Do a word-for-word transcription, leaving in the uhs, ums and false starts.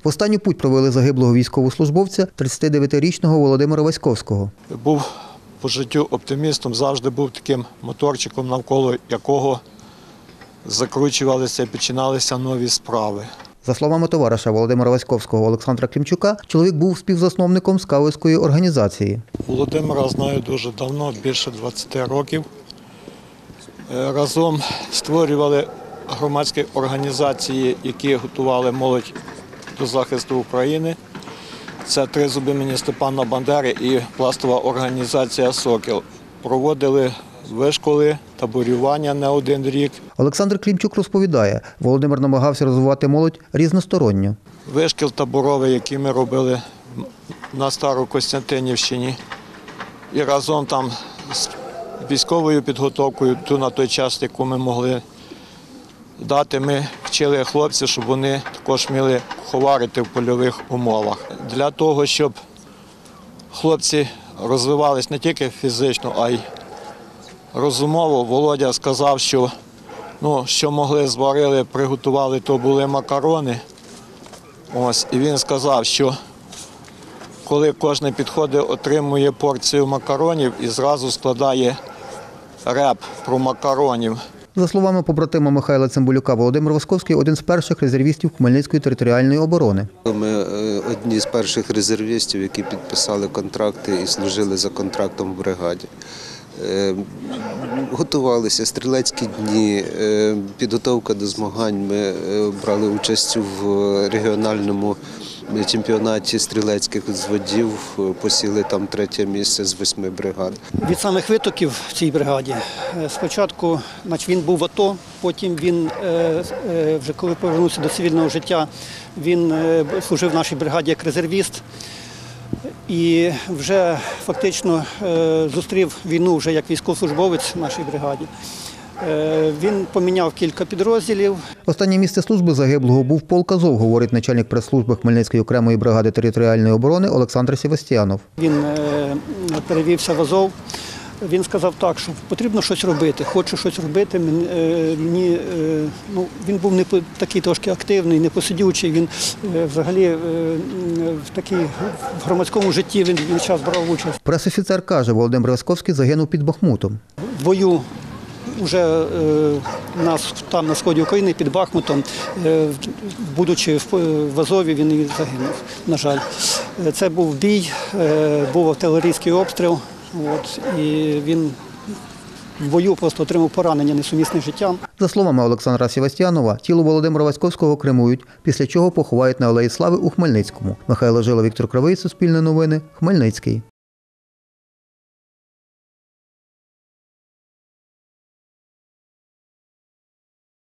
В останню путь провели загиблого військовослужбовця тридцятидевятирічного Володимира Васьковського. Був по життю оптимістом, завжди був таким моторчиком, навколо якого закручувалися і починалися нові справи. За словами товариша Володимира Васьковського Олександра Клімчука, чоловік був співзасновником скаутської організації. Володимира знаю дуже давно, більше двадцяти років. Разом створювали громадські організації, які готували молодь до захисту України. Це «Тризуб імені Степана Бандери» і пластова організація «Сокіл». Проводили вишколи, таборювання не один рік. Олександр Клімчук розповідає, Володимир намагався розвивати молодь різносторонньо. Вишкіл таборовий, який ми робили на Старокостянтинівщині. І разом там з військовою підготовкою, ту на той час, яку ми могли дати, ми вчили хлопців, щоб вони також вміли куховарити в польових умовах. Для того, щоб хлопці розвивались не тільки фізично, а й розумово, Володя сказав, що ну, що могли, зварили, приготували, то були макарони. Ось, і він сказав, що коли кожен підходить, отримує порцію макаронів і зразу складає реп про макаронів. За словами побратима Михайла Цимбалюка, Володимир Васьковський – один з перших резервістів Хмельницької територіальної оборони. Ми одні з перших резервістів, які підписали контракти і служили за контрактом в бригаді. Готувалися стрілецькі дні, підготовка до змагань. Ми брали участь в регіональному чемпіонаті стрілецьких зводів, посіли там третє місце з восьми бригад. Від самих витоків в цій бригаді спочатку, значить, він був в АТО, потім він, вже коли повернувся до цивільного життя, він служив в нашій бригаді як резервіст. І вже фактично зустрів війну вже як військовослужбовець в нашій бригаді. Він поміняв кілька підрозділів. Останнє місце служби загиблого був полк Азов, говорить начальник прес-служби Хмельницької окремої бригади територіальної оборони Олександр Севастьянов. Він перевівся в Азов. Він сказав так, що потрібно щось робити, хочу щось робити. Мені, ну, він був не такий трошки активний, непосидючий, він взагалі в, такій, в громадському житті він час брав участь. Пресофіцер каже, Володимир Васьковський загинув під Бахмутом. В бою вже е, нас там на сході України під Бахмутом, е, будучи в, в Азові, він і загинув, на жаль. Це був бій, е, був артилерійський обстріл. От, і він в бою просто отримав поранення несумісне з життям. За словами Олександра Севастьянова, тіло Володимира Васьковського кремують, після чого поховають на Алеї Слави у Хмельницькому. Михайло Жила, Віктор Кривий, Суспільне новини, Хмельницький.